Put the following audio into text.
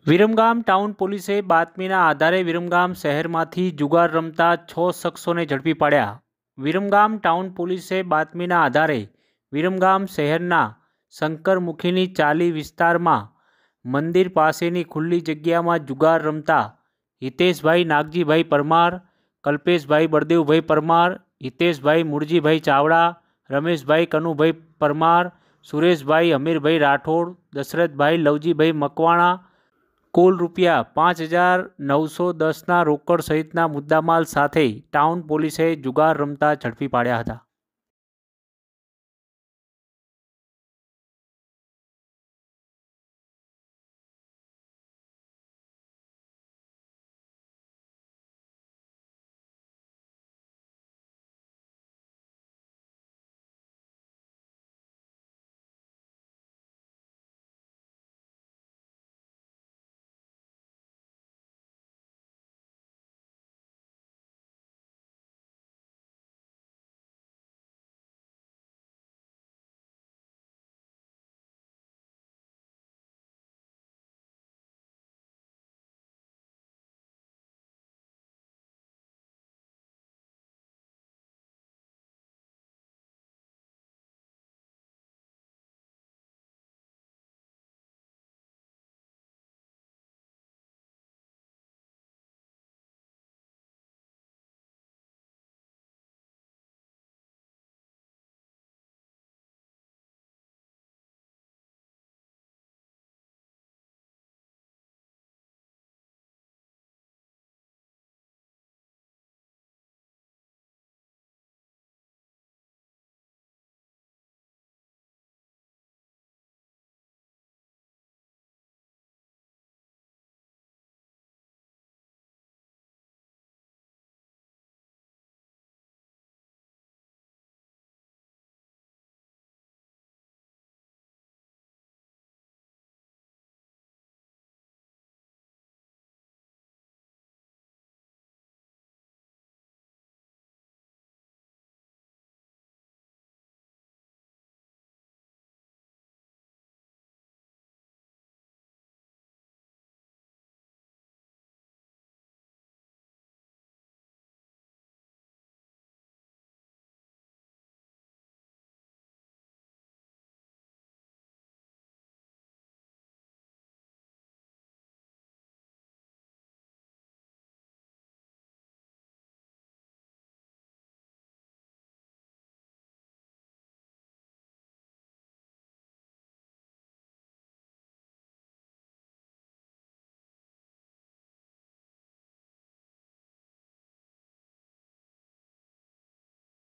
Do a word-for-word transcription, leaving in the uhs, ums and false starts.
વિરમગામ ટાઉન પોલીસે બાતમીના આધારે વિરમગામ શહેરમાંથી જુગાર રમતા છ શખ્સોને ઝડપી પાડ્યા। વિરમગામ ટાઉન પોલીસે બાતમીના આધારે વિરમગામ શહેરના શંકરમુખીની ચાલી વિસ્તારમાં મંદિર પાસેની ખુલ્લી જગ્યામાં જુગાર રમતા હિતેશભાઈ નાગજીભાઈ પરમાર, કલ્પેશભાઈ બળદેવભાઈ પરમાર, હિતેશભાઈ મૂળજીભાઈ ચાવડા, રમેશભાઈ કનુભાઈ પરમાર, સુરેશભાઈ હમીરભાઈ રાઠોડ, દશરથભાઈ લવજીભાઈ મકવાણા કુલ રૂપિયા પાંચ હજાર નવસો દસના રોકડ સહિતના મુદ્દામાલ સાથે ટાઉન પોલીસે જુગાર રમતા ઝડપી પાડ્યા હતા।